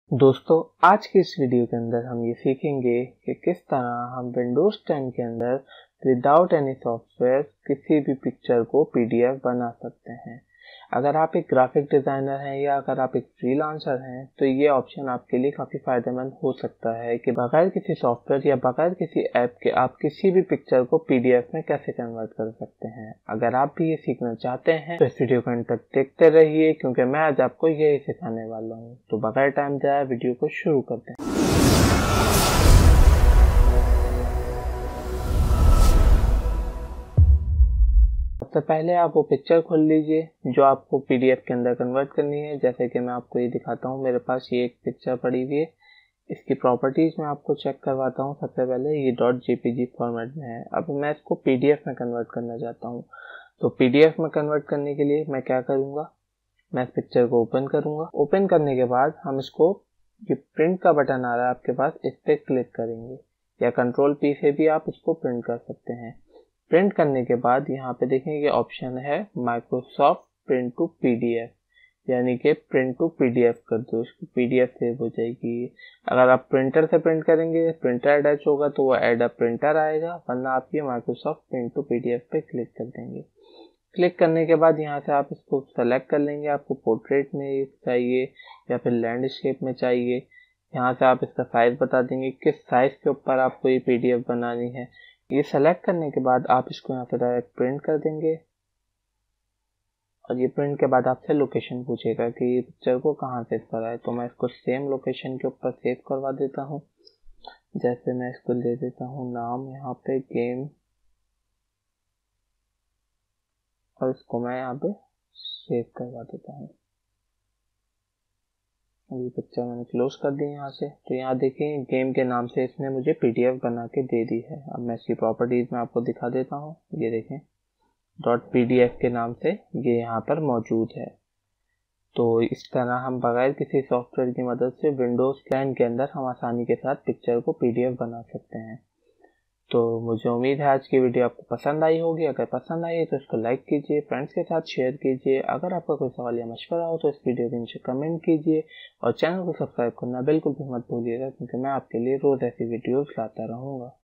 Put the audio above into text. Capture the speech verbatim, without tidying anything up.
दोस्तों, आज की इस वीडियो के अंदर हम ये सीखेंगे कि किस तरह हम विंडोज टेन के अंदर विदाउट एनी सॉफ्टवेयर किसी भी पिक्चर को पीडीएफ बना सकते हैं। अगर आप एक ग्राफिक डिज़ाइनर हैं या अगर आप एक फ्रीलांसर हैं तो ये ऑप्शन आपके लिए काफ़ी फ़ायदेमंद हो सकता है कि बगैर किसी सॉफ्टवेयर या बगैर किसी ऐप के आप किसी भी पिक्चर को पीडीएफ में कैसे कन्वर्ट कर सकते हैं। अगर आप भी ये सीखना चाहते हैं तो इस वीडियो को अंत तक देखते रहिए, क्योंकि मैं आज आपको यही सिखाने वाला हूँ। तो बगैर टाइम जाए वीडियो को शुरू करते हैं। सबसे पहले आप वो पिक्चर खोल लीजिए जो आपको पीडीएफ के अंदर कन्वर्ट करनी है। जैसे कि मैं आपको ये दिखाता हूँ, मेरे पास ये एक पिक्चर पड़ी हुई है। इसकी प्रॉपर्टीज में आपको चेक करवाता हूँ। सबसे पहले ये डॉट जेपीजी फॉर्मेट में है। अब मैं इसको पीडीएफ में कन्वर्ट करना चाहता हूँ। तो पीडीएफ में कन्वर्ट करने के लिए मैं क्या करूँगा, मैं इस पिक्चर को ओपन करूँगा। ओपन करने के बाद हम इसको, ये प्रिंट का बटन आ रहा है आपके पास, इस पर क्लिक करेंगे या कंट्रोल पी से भी आप इसको प्रिंट कर सकते हैं। प्रिंट करने के बाद यहाँ पे देखेंगे ऑप्शन है माइक्रोसॉफ्ट प्रिंट टू पीडीएफ, यानी कि प्रिंट टू पीडीएफ कर दो, इसको पीडीएफ सेव हो जाएगी। अगर आप प्रिंटर से प्रिंट करेंगे, प्रिंटर अटैच होगा तो वो एड अ प्रिंटर आएगा, वरना आप ये माइक्रोसॉफ्ट प्रिंट टू पीडीएफ पे क्लिक कर देंगे। क्लिक करने के बाद यहाँ से आप इसको सेलेक्ट कर लेंगे, आपको पोर्ट्रेट में चाहिए या फिर लैंडस्केप में चाहिए। यहाँ से आप इसका साइज बता देंगे, किस साइज के ऊपर आपको ये पीडीएफ बनानी है। ये सेलेक्ट करने के बाद आप इसको यहाँ पे डायरेक्ट प्रिंट कर देंगे और ये प्रिंट के बाद आपसे लोकेशन पूछेगा कि ये पिक्चर को कहाँ सेव करा है। तो मैं इसको सेम लोकेशन के ऊपर सेव करवा देता हूँ। जैसे मैं इसको ले देता हूँ नाम यहाँ पे गेम, और इसको मैं यहाँ पे सेव करवा देता हूँ। ये पिक्चर मैंने क्लोज कर दी यहाँ से। तो यहाँ देखिए गेम के नाम से इसने मुझे पीडीएफ बना के दे दी है। अब मैं इसकी प्रॉपर्टीज में आपको दिखा देता हूँ। ये देखें डॉट पीडीएफ के नाम से ये यहाँ पर मौजूद है। तो इस तरह हम बगैर किसी सॉफ्टवेयर की मदद से विंडोज टेन के अंदर हम आसानी के साथ पिक्चर को पीडीएफ बना सकते हैं। तो मुझे उम्मीद है आज की वीडियो आपको पसंद आई होगी। अगर पसंद आई है तो इसको लाइक कीजिए, फ्रेंड्स के साथ शेयर कीजिए। अगर आपका कोई सवाल या मशवरा हो तो इस वीडियो के नीचे कमेंट कीजिए और चैनल को सब्सक्राइब करना बिल्कुल भी मत भूलिएगा, क्योंकि मैं आपके लिए रोज ऐसी वीडियोस लाता रहूँगा।